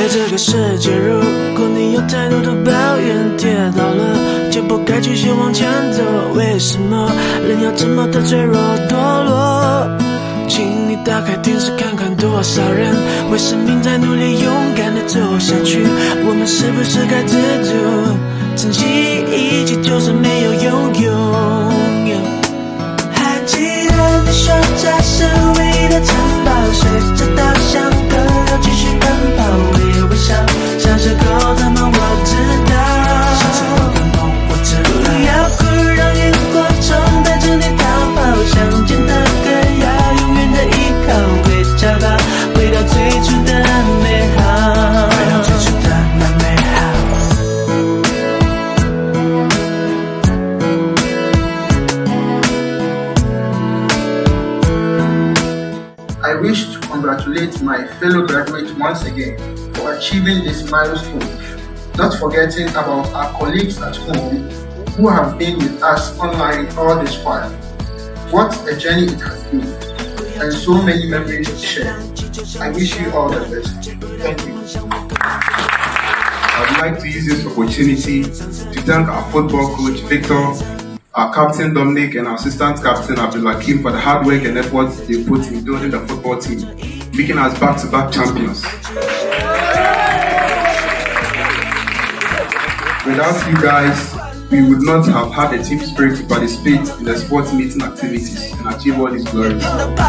在这个世界，如果你有太多的抱怨，跌倒了就不该继续往前走。为什么人要这么的脆弱堕落？请你打开电视看看，多少人为生命在努力，勇敢的走下去。我们是不是该知足，珍惜一切，就算没有拥有。还记得你说这是唯一的城堡，随着稻香河流继续奔跑，微笑，像是狗的梦，我知道，像是狗的梦，我知道。不要哭，让萤火虫带着你逃跑，想见的歌要永远的依靠，回家吧，回到最初的美好，回到最初的那美好。 I wish to congratulate my fellow graduates once again for achieving this milestone, not forgetting about our colleagues at home who have been with us online all this while. What a journey it has been, and so many memories to share. I wish you all the best. Thank you. I'd like to use this opportunity to thank our football coach Victor, our captain Dominic, and our assistant captain Abdulakim for the hard work and effort they put in building the football team, making us back-to-back champions. Without you guys, we would not have had the team spirit to participate in the sports meeting activities and achieve all these glories.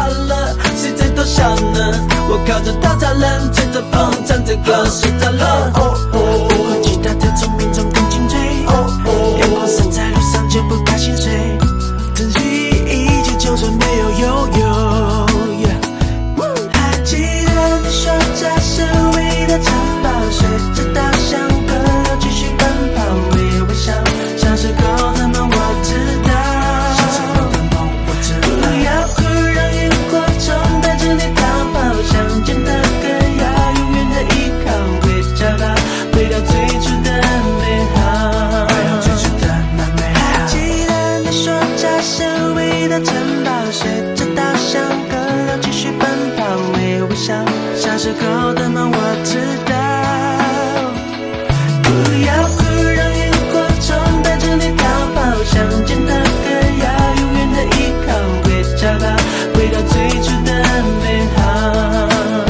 像是狗的梦，我知道。不要哭，让萤火虫带着你逃跑，想见的歌要永远的依靠，回家吧，回到最初的美好。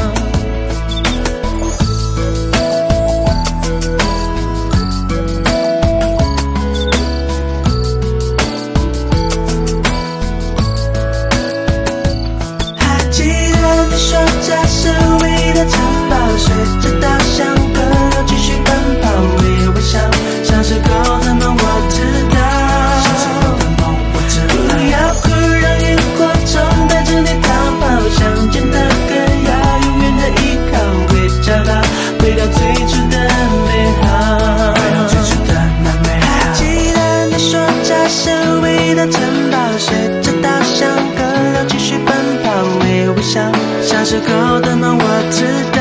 还记得你说这是唯一的城堡，随着稻香河流继续奔跑，微笑，像是狗的梦，我知道，像是狗的梦，我知道。不要哭，让萤火虫带着你逃跑，想见的歌要永远的依靠，回家吧，回到最初的美好，回到最初的那美好。还记得你说这是唯一的城堡，随着稻香河流继续奔跑，微笑，像是狗的梦，我知道。